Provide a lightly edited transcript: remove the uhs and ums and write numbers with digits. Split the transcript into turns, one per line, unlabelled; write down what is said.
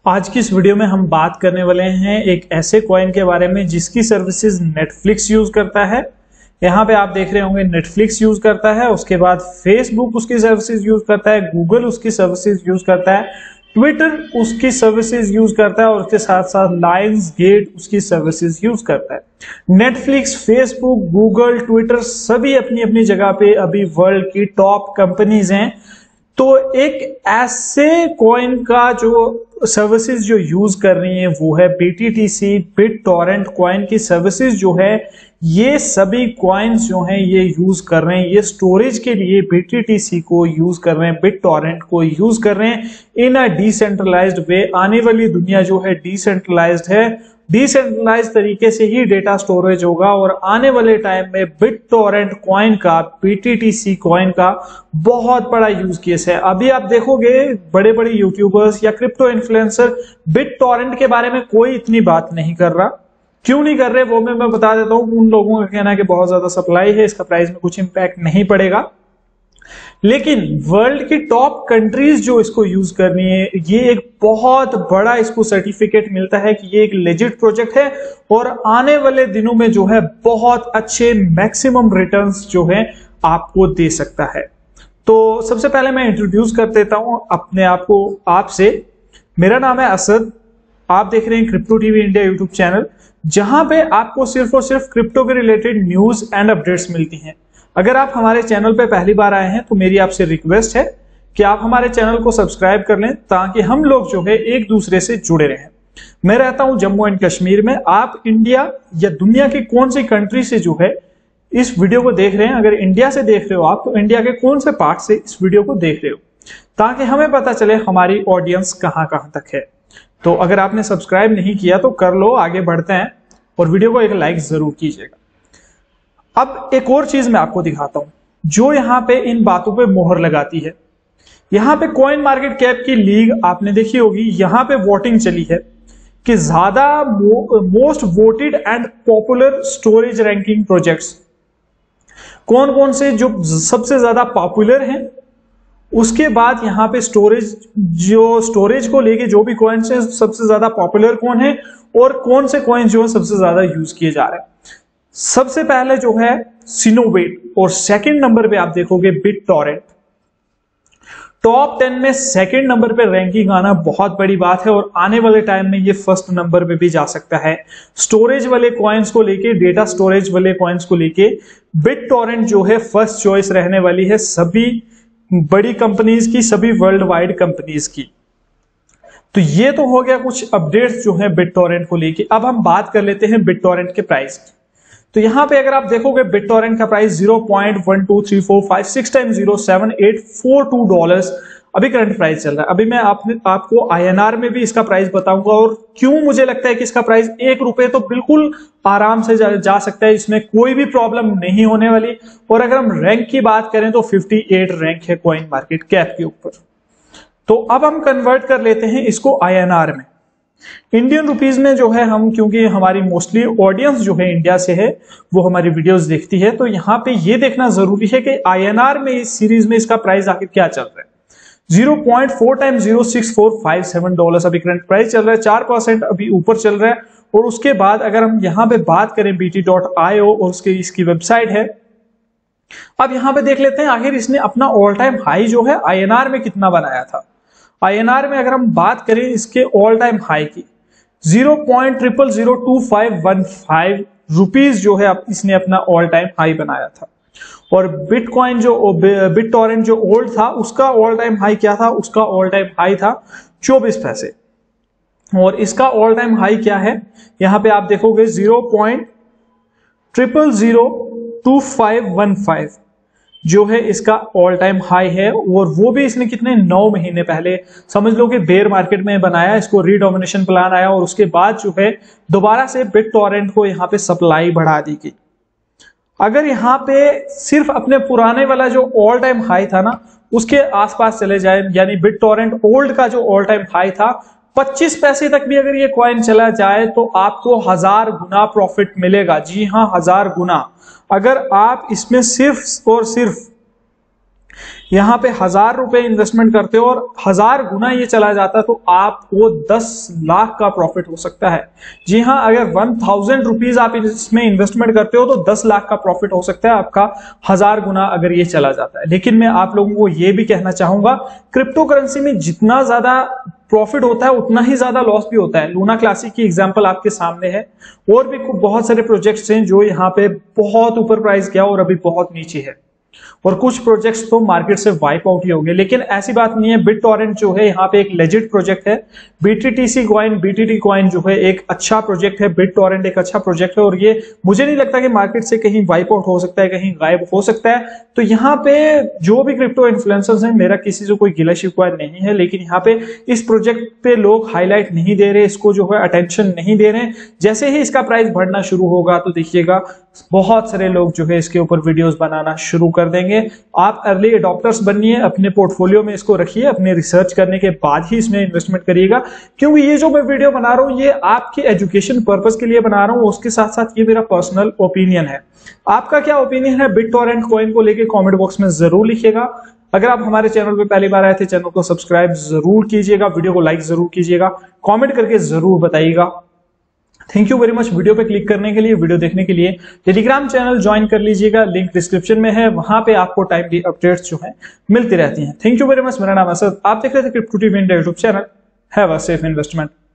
आज की इस वीडियो में हम बात करने वाले हैं एक ऐसे कॉइन के बारे में जिसकी सर्विसेज नेटफ्लिक्स यूज करता है। यहाँ पे आप देख रहे होंगे नेटफ्लिक्स यूज करता है, उसके बाद फेसबुक उसकी सर्विसेज यूज करता है, गूगल उसकी सर्विसेज यूज करता है, ट्विटर उसकी सर्विसेज यूज करता है और उसके साथ साथ लायंस गेट उसकी सर्विसेज यूज करता है। नेटफ्लिक्स, फेसबुक, गूगल, ट्विटर सभी अपनी अपनी जगह पे अभी वर्ल्ड की टॉप कंपनीज हैं। तो एक ऐसे कॉइन का जो सर्विसेज जो यूज कर रही है वो है BTTC, BitTorrent कॉइन की सर्विसेज जो है ये सभी कॉइन्स जो हैं ये यूज कर रहे हैं। ये स्टोरेज के लिए BTTC को यूज कर रहे हैं, BitTorrent को यूज कर रहे हैं इन अ डिसेंट्रलाइज्ड वे। आने वाली दुनिया जो है डिसेंट्रलाइज्ड है, डिसेंट्रलाइज तरीके से ही डेटा स्टोरेज होगा और आने वाले टाइम में BitTorrent कॉइन का, BTTC कॉइन का बहुत बड़ा यूज केस है। अभी आप देखोगे बड़े बड़े यूट्यूबर्स या क्रिप्टो इन्फ्लुएंसर BitTorrent के बारे में कोई इतनी बात नहीं कर रहा। क्यों नहीं कर रहे वो मैं बता देता हूं। उन लोगों का कहना है कि बहुत ज्यादा सप्लाई है, इसका प्राइस में कुछ इंपैक्ट नहीं पड़ेगा। लेकिन वर्ल्ड की टॉप कंट्रीज जो इसको यूज करनी है, ये एक बहुत बड़ा इसको सर्टिफिकेट मिलता है कि ये एक लेजिट प्रोजेक्ट है और आने वाले दिनों में जो है बहुत अच्छे मैक्सिमम रिटर्न्स जो है आपको दे सकता है। तो सबसे पहले मैं इंट्रोड्यूस कर देता हूं अपने आप को आपसे। मेरा नाम है असद, आप देख रहे हैं crypto TV India YouTube channel, जहां पे आपको सिर्फ और सिर्फ क्रिप्टो के रिलेटेड न्यूज एंड अपडेट्स मिलती हैं। अगर आप हमारे चैनल पे पहली बार आए हैं तो मेरी आपसे रिक्वेस्ट है कि आप हमारे चैनल को सब्सक्राइब कर लें ताकि हम लोग जो है एक दूसरे से जुड़े रहें। मैं रहता हूं जम्मू एंड कश्मीर में। आप इंडिया या दुनिया की कौन सी कंट्री से जो है इस वीडियो को देख रहे हैं? अगर इंडिया से देख रहे हो आप तो इंडिया के कौन से पार्ट से इस वीडियो को देख रहे हो, ताकि हमें पता चले हमारी ऑडियंस कहां कहां तक है। तो अगर आपने सब्सक्राइब नहीं किया तो कर लो, आगे बढ़ते हैं और वीडियो को एक लाइक जरूर कीजिएगा। अब एक और चीज मैं आपको दिखाता हूं जो यहां पे इन बातों पे मोहर लगाती है। यहां पे कॉइन मार्केट कैप की लीग आपने देखी होगी, यहां पे वोटिंग चली है कि ज्यादा most voted and popular storage ranking projects कौन कौन से जो सबसे ज्यादा पॉपुलर हैं। उसके बाद यहां पे स्टोरेज को लेके जो भी कॉइन्स हैं सबसे ज्यादा पॉपुलर कौन है और कौन से कॉइन्स जो है सबसे ज्यादा यूज किए जा रहे हैं। सबसे पहले जो है सिनोवेट और सेकंड नंबर पे आप देखोगे BitTorrent। टॉप 10 में सेकंड नंबर पे रैंकिंग आना बहुत बड़ी बात है और आने वाले टाइम में ये फर्स्ट नंबर पे भी जा सकता है। स्टोरेज वाले कॉइन्स को लेके, डेटा स्टोरेज वाले कॉइन्स को लेके BitTorrent जो है फर्स्ट चॉइस रहने वाली है सभी बड़ी कंपनीज की, सभी वर्ल्ड वाइड कंपनीज की। तो ये तो हो गया कुछ अपडेट्स जो है BitTorrent को लेके। अब हम बात कर लेते हैं BitTorrent के प्राइस की। तो यहां पे अगर आप देखोगे BitTorrent का प्राइस 0.123456 टाइम 07842 डॉलर्स अभी करंट प्राइस चल रहा है। अभी मैं आपको INR में भी इसका प्राइस बताऊंगा और क्यों मुझे लगता है कि इसका प्राइस ₹1 तो बिल्कुल आराम से जा सकता है, इसमें कोई भी प्रॉब्लम नहीं होने वाली। और अगर हम रैंक की बात करें तो 58 रैंक है कॉइन मार्केट कैप के ऊपर। तो अब हम कन्वर्ट कर लेते हैं इसको INR में। इंडियन रुपीज में जो है हम, क्योंकि हमारी मोस्टली ऑडियंस जो है इंडिया से है, वो हमारी वीडियोस देखती है, तो यहाँ पे ये देखना जरूरी है कि INR में इस सीरीज में इसका प्राइस आखिर क्या चल रहा है। 0.4 टाइम 06457 डॉलर अभी करंट प्राइस चल रहा है, 4% अभी ऊपर चल रहा है। और उसके बाद अगर हम यहाँ पे बात करें BT.io और इसकी वेबसाइट है, अब यहाँ पे देख लेते हैं आखिर इसने अपना ऑल टाइम हाई जो है INR में कितना बनाया था। INR में अगर हम बात करें इसके ऑल टाइम हाई की 0.0002515 रुपीज जो है इसने अपना ऑल टाइम हाई बनाया था। और BitTorrent जो ओल्ड था उसका ऑल टाइम हाई क्या था? उसका ऑल टाइम हाई था 24 पैसे। और इसका ऑल टाइम हाई क्या है? यहां पे आप देखोगे 0.0002515 जो है इसका ऑल टाइम हाई है। और वो भी इसने कितने 9 महीने पहले, समझ लो कि बेयर मार्केट में बनाया, इसको रीडोमिनेशन प्लान आया और उसके बाद जो है दोबारा से BitTorrent को यहाँ पे सप्लाई बढ़ा दी गई। अगर यहाँ पे सिर्फ अपने पुराने वाला जो ऑल टाइम हाई था ना उसके आसपास चले जाए, यानी BitTorrent ओल्ड का जो ऑल टाइम हाई था 25 पैसे तक भी अगर ये कॉइन चला जाए तो आपको 1000 गुना प्रॉफिट मिलेगा। जी हाँ, 1000 गुना। अगर आप इसमें सिर्फ और सिर्फ यहाँ पे 1000 रुपए इन्वेस्टमेंट करते हो और 1000 गुना ये चला जाता तो आपको 10 लाख का प्रॉफिट हो सकता है। जी हाँ, अगर 1000 रुपीज आप इसमें इन्वेस्टमेंट करते हो तो 10 लाख का प्रॉफिट हो सकता है आपका 1000 गुना अगर ये चला जाता है। लेकिन मैं आप लोगों को ये भी कहना चाहूंगा, क्रिप्टो करेंसी में जितना ज्यादा प्रॉफिट होता है उतना ही ज्यादा लॉस भी होता है। लूना क्लासिक की एग्जांपल आपके सामने है, और भी बहुत सारे प्रोजेक्ट्स हैं जो यहाँ पे बहुत ऊपर प्राइस गया और अभी बहुत नीचे है, और कुछ प्रोजेक्ट्स तो मार्केट से वाइप आउट ही हो गए। लेकिन ऐसी बात नहीं है, BitTorrent जो है यहाँ पे एक लेजिट प्रोजेक्ट है। BTTC कॉइन, BTT कॉइन जो है एक अच्छा प्रोजेक्ट है, BitTorrent एक अच्छा प्रोजेक्ट है, और ये मुझे नहीं लगता कि मार्केट से कहीं वाइप आउट हो सकता है, कहीं गायब हो सकता है। तो यहाँ पे जो भी क्रिप्टो इन्फ्लुएंसर्स हैं, मेरा किसी से कोई गिला शिकवा नहीं है, लेकिन यहाँ पे इस प्रोजेक्ट पे लोग हाईलाइट नहीं दे रहे, इसको जो है अटेंशन नहीं दे रहे। जैसे ही इसका प्राइस बढ़ना शुरू होगा तो देखिएगा बहुत सारे लोग जो है इसके ऊपर वीडियोस बनाना शुरू कर देंगे। आप अर्ली अडॉप्टर्स बनिए, अपने पोर्टफोलियो में इसको रखिए, अपने रिसर्च करने के बाद ही इसमें इन्वेस्टमेंट करिएगा। क्योंकि ये जो मैं वीडियो बना रहा हूं ये आपके एजुकेशन पर्पस के लिए बना रहा हूं, उसके साथ साथ ये मेरा पर्सनल ओपिनियन है। आपका क्या ओपिनियन है BitTorrent कॉइन को लेके कमेंट बॉक्स में जरूर लिखिएगा। अगर आप हमारे चैनल पे पहली बार आए थे, चैनल को सब्सक्राइब जरूर कीजिएगा, वीडियो को लाइक जरूर कीजिएगा, कमेंट करके जरूर बताइएगा। Thank you very much video पे क्लिक करने के लिए, वीडियो देखने के लिए। टेलीग्राम चैनल ज्वाइन कर लीजिएगा, लिंक डिस्क्रिप्शन में है, वहां पे आपको टाइमली अपडेट्स जो है मिलती रहती हैं। Thank you very much. मेरा नाम असद, आप देख रहे थे crypto TV India YouTube channel. Have a safe investment.